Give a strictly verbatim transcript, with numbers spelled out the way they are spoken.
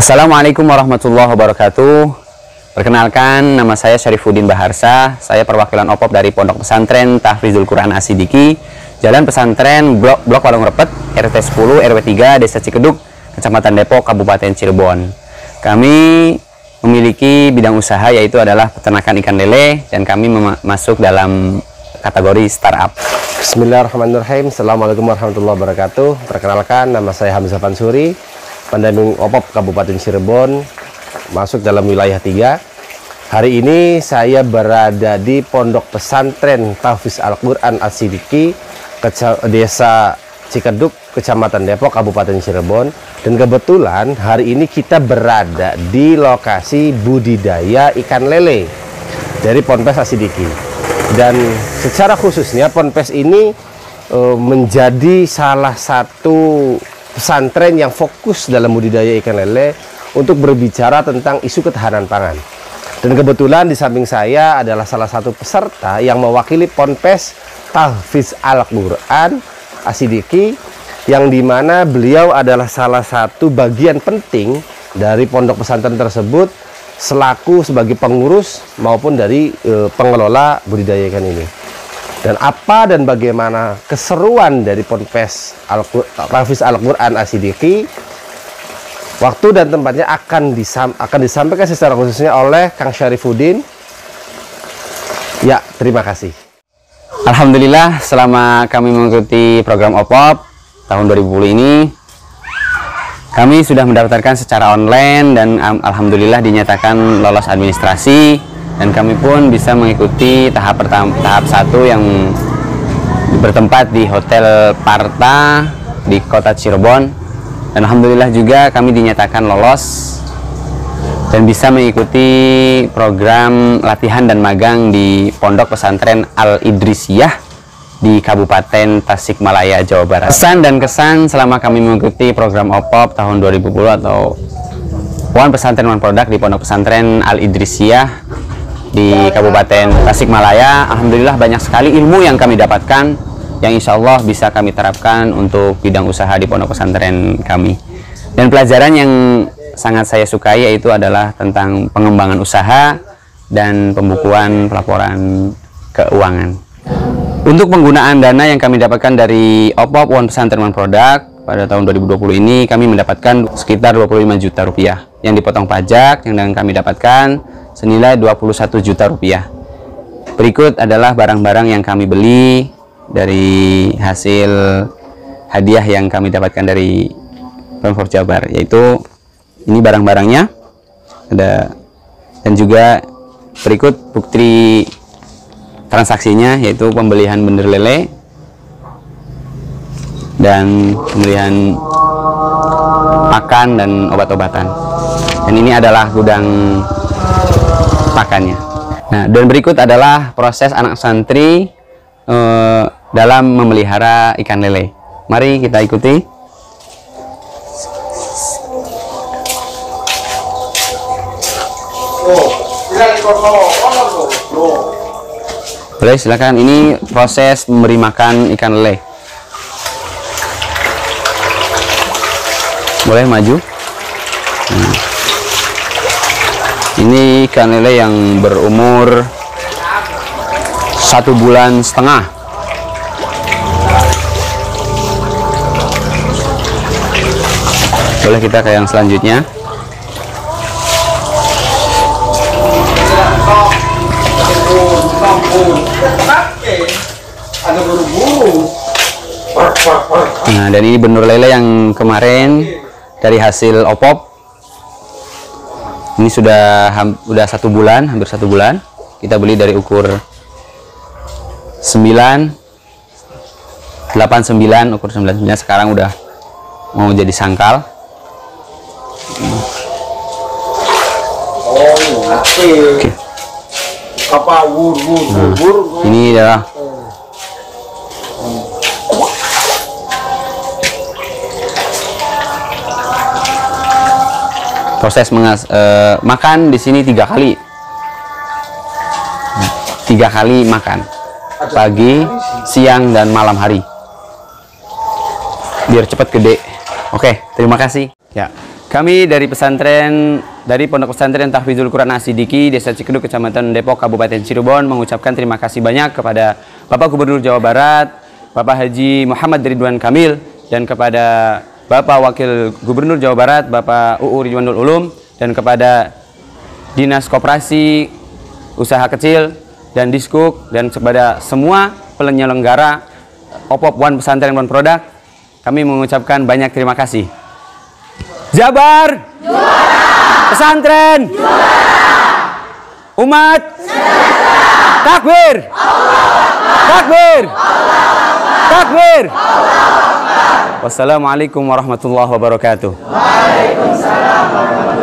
Assalamualaikum warahmatullahi wabarakatuh. Perkenalkan, nama saya Syarifuddin Baharsa. Saya perwakilan O P O P dari Pondok Pesantren Tahfidzul Quran As-Siddiqi, Jalan Pesantren Blok, Blok Walung Repet, R T sepuluh R W tiga, Desa Cikeduk, Kecamatan Depok, Kabupaten Cirebon. Kami memiliki bidang usaha yaitu adalah peternakan ikan lele, dan kami masuk dalam kategori startup. Bismillahirrahmanirrahim. Assalamualaikum warahmatullahi wabarakatuh. Perkenalkan, nama saya Hamzah Fansuri, pendamping O P O P Kabupaten Cirebon, masuk dalam wilayah tiga. Hari ini saya berada di Pondok Pesantren Tahfidz Al-Quran As-Siddiqi, Desa Cikeduk, Kecamatan Depok, Kabupaten Cirebon. Dan kebetulan hari ini kita berada di lokasi budidaya ikan lele dari Ponpes As-Siddiqi. Dan secara khususnya Ponpes ini e, menjadi salah satu pesantren yang fokus dalam budidaya ikan lele untuk berbicara tentang isu ketahanan pangan. Dan kebetulan di samping saya adalah salah satu peserta yang mewakili Ponpes Tahfidz Al-Quran As-Siddiqi, yang dimana beliau adalah salah satu bagian penting dari pondok pesantren tersebut selaku sebagai pengurus maupun dari e, pengelola budidaya ikan ini. Dan apa dan bagaimana keseruan dari Ponpes Tahfidz Al-Quran As-Siddiqi, waktu dan tempatnya akan, disam, akan disampaikan secara khususnya oleh Kang Syarifuddin. Ya, terima kasih. Alhamdulillah, selama kami mengikuti program O P O P tahun dua ribu dua puluh ini, kami sudah mendaftarkan secara online dan alhamdulillah dinyatakan lolos administrasi, dan kami pun bisa mengikuti tahap pertama, tahap satu yang bertempat di Hotel Parta di Kota Cirebon. Dan alhamdulillah juga kami dinyatakan lolos dan bisa mengikuti program latihan dan magang di Pondok Pesantren Al-Idrisiyah di Kabupaten Tasikmalaya, Jawa Barat. Pesan dan kesan selama kami mengikuti program O P O P tahun dua ribu dua puluh atau One Pesantren One Product di Pondok Pesantren Al-Idrisiyah di Kabupaten Tasikmalaya, alhamdulillah banyak sekali ilmu yang kami dapatkan yang insya Allah bisa kami terapkan untuk bidang usaha di pondok pesantren kami. Dan pelajaran yang sangat saya sukai yaitu adalah tentang pengembangan usaha dan pembukuan pelaporan keuangan. Untuk penggunaan dana yang kami dapatkan dari O P O P One Pesantren One Product pada tahun dua ribu dua puluh ini, kami mendapatkan sekitar dua puluh lima juta rupiah yang dipotong pajak, yang kami dapatkan senilai dua puluh satu juta rupiah. Berikut adalah barang-barang yang kami beli dari hasil hadiah yang kami dapatkan dari Pemprov Jabar, yaitu ini barang-barangnya ada, dan juga berikut bukti transaksinya, yaitu pembelian bender lele dan pembelian pakan dan obat-obatan. Dan ini adalah gudang pakannya. Nah, dan berikut adalah proses anak santri eh, dalam memelihara ikan lele. Mari kita ikuti. Boleh, silakan. Ini proses memberi makan ikan lele. Boleh maju. Hmm. Ini ikan lele yang berumur satu bulan setengah. Boleh kita ke yang selanjutnya. Nah, dan ini benur lele yang kemarin dari hasil O P O P. Ini sudah sudah satu bulan, hampir satu bulan. Kita beli dari ukur sembilan, delapan sembilan, ukur sembilan sembilan. Sekarang udah mau jadi sangkal. Oke. Apa wur wur wur wur. Nah, ini adalah proses mengas eh, makan di sini tiga kali, tiga kali makan, pagi, siang, dan malam hari, biar cepat gede. Oke, terima kasih. Ya, Kami dari pesantren dari Pondok Pesantren Tahfidzul Quran As-Siddiqi, Desa Cikeduk, Kecamatan Depok, Kabupaten Cirebon mengucapkan terima kasih banyak kepada Bapak Gubernur Jawa Barat, Bapak Haji Muhammad Ridwan Kamil, dan kepada Bapak Wakil Gubernur Jawa Barat, Bapak U U Ridwanul Ulum, dan kepada Dinas Koperasi, Usaha Kecil, dan Diskuk, dan kepada semua penyelenggara O P O P One Pesantren One Product, kami mengucapkan banyak terima kasih. Jabar juara, pesantren juara, umat sejahtera, takbir, takbir, takbir. Wassalamualaikum warahmatullahi wabarakatuh. Waalaikumsalam warahmatullahi wabarakatuh.